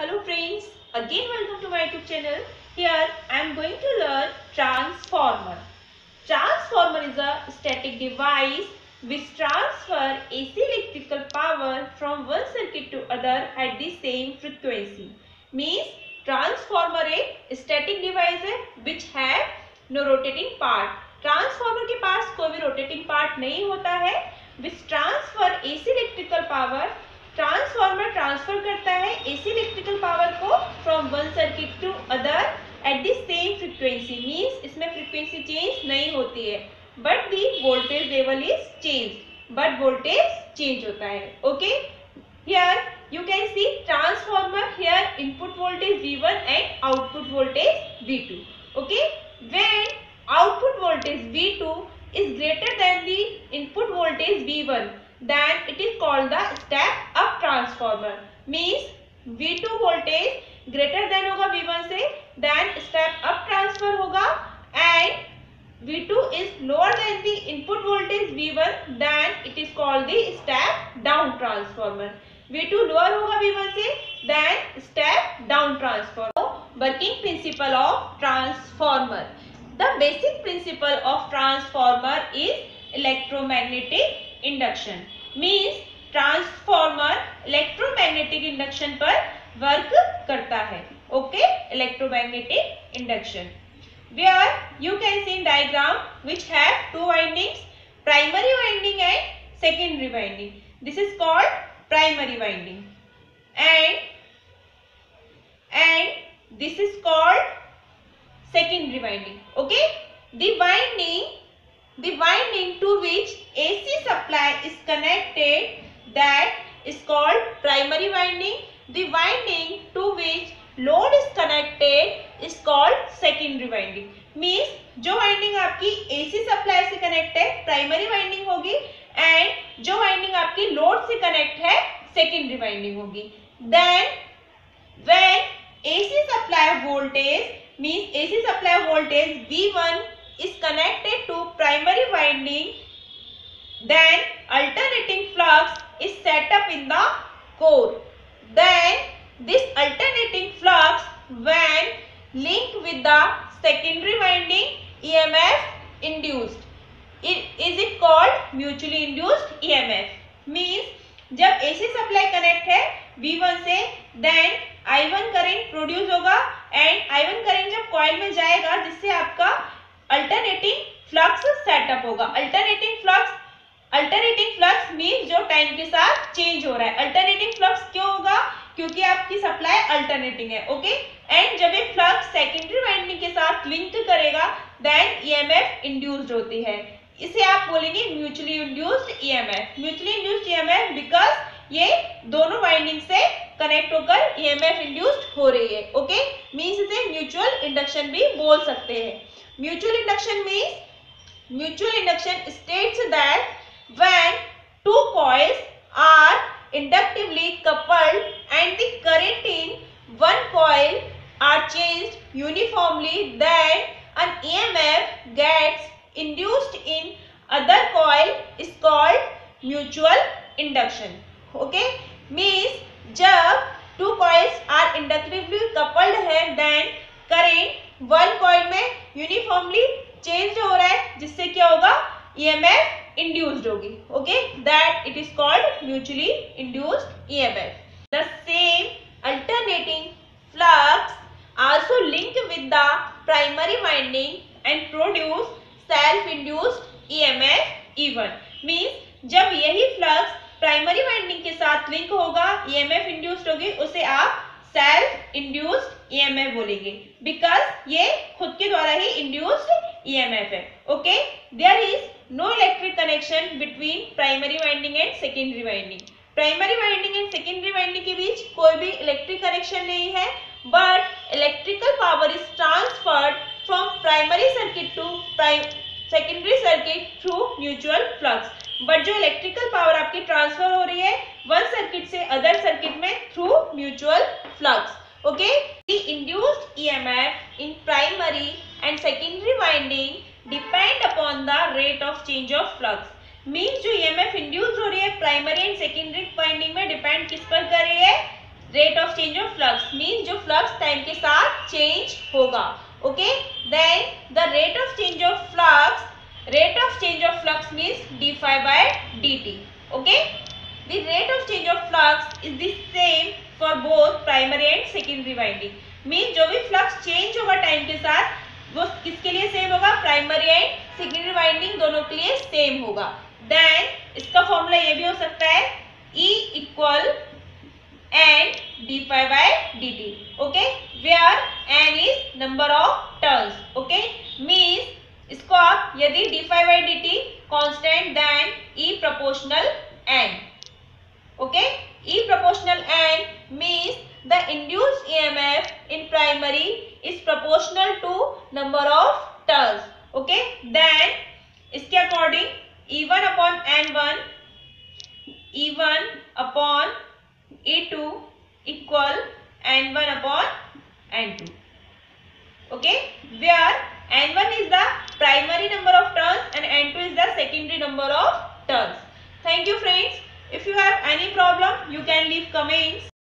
Hello friends, again welcome to my YouTube channel. Here I am going to learn transformer. Transformer is a static device which transfer AC electrical power from one circuit to other at the same frequency. Means transformer एक static device है which have no rotating part. Transformer के पास कोई भी rotating part नहीं होता है which transfer AC electrical power. Transformer transfer करता है एसी इलेक्ट्रिकल पावर को from one circuit to other at the same frequency. Means इसमें फ्रीक्वेंसी चेंज नहीं होती है but the voltage level is change. But voltage change होता है. Okay, here you can see transformer. Here input voltage V1 and output voltage V2. Okay, when output voltage V2 is greater than the input voltage V1, then it is called the step up transformer. Means V2 voltage greater than होगा V1 से, then step up transfer होगा, and V2 is lower than the input voltage V1, then it is called the step down transformer. V2 lower होगा V1 से, then step down transformer. Working principle of transformer. The basic principle of transformer is electromagnetic induction. Means transformer electromagnetic induction पर work करता है. Okay, electromagnetic induction. Where you can see in diagram which have two windings, primary winding and secondary winding. This is called primary winding, and this is called secondary winding. Okay, the winding to which AC supply is connected, that is called primary winding. The winding to which load is connected is called secondary winding. Means जो winding आपकी AC supply से connect है primary winding होगी, and जो winding आपकी load से connect है secondary winding होगी. Then when AC supply voltage means AC supply voltage V1 is connected to primary winding, then alternating flux is set up in the core. Then this alternating flux when linked with the secondary winding, EMF induced. Is it called mutually induced EMF? Means जब AC supply connect है V1 से, then I1 current produce होगा, and I1 current जब coil में जाएगा जिससे आपका alternating flux setup होगा. अल्टरनेटिंग फ्लक्स मीन जो टाइम के साथ चेंज हो रहा है. अल्टरनेटिंग फ्लक्स क्यों होगा? क्योंकि आपकी सप्लाई अल्टरनेटिंग है. ओके, एंड जब ये फ्लक्स सेकेंडरी वाइंडिंग के साथ लिंक करेगा देन EMF इंड्यूस्ड होती है. इसे आप बोलेंगे mutually induced EMF. Mutually induced EMF because ये दोनों वाइंडिंग से कनेक्ट होकर EMF इंड्यूस्ड हो रही है. ओके, मींस इसे म्यूचुअल इंडक्शन भी बोल सकते हैं. Mutual induction states that when two coils are inductively coupled and the current in one coil are changed uniformly, then an EMF gets induced in other coil is called mutual induction. Okay, means जब two coils are inductively coupled है then current one coil में uniformly change हो रहा है जिससे क्या होगा? EMF induced होगी. Okay, that it is called mutually induced EMF. The same alternating flux also link with the primary winding and produce self-induced EMF E1. Means जब यही फ्लक्स प्राइमरी वाइंडिंग के साथ लिंक होगा, EMF इंड्यूस्ड होगी, उसे आप self induced EMF बोलेंगे because ये खुद के द्वारा ही इंड्यूस्ड EMF है. Okay, there is no electric connection between primary winding and secondary winding. Primary winding and secondary winding के बीच कोई भी इलेक्ट्रिक कनेक्शन नहीं है, but electrical power is transferred from primary circuit to secondary circuit through mutual flux. But जो electrical power आपकी transfer हो रही है वन सर्किट से अदर सर्किट में through mutual flux. Okay, the induced EMF in primary and secondary winding depend upon the rate of change of flux. Means जो EMF induce हो रही है प्राइमरी एंड सेकेंडरी वाइंडिंग में depend किस पर कर रही है? Rate of change of flux means जो फ्लक्स टाइम के साथ चेंज होगा. Okay, then the rate of change of flux means d phi by d t. Okay, the rate of change of flux is the same for both primary and secondary winding. Mean जो भी flux change होगा time के साथ वो किसके लिए same होगा, primary and secondary winding दोनों के लिए सेम होगा. देन इसका फॉर्मूला ये भी हो सकता है E equal N d phi by d t. Okay, where N is number of turns. Okay, means इसको आप यदि d phi by d t constant then E proportional n. Okay, E proportional n means the induced EMF in primary is proportional to number of turns. Okay, then इसके according E1 upon N1, E1 upon E2 equal N1 upon N2. Okay, where N1 is the primary number of turns and N2 is the secondary number of turns. Thank you friends. If you have any problem, you can leave comments.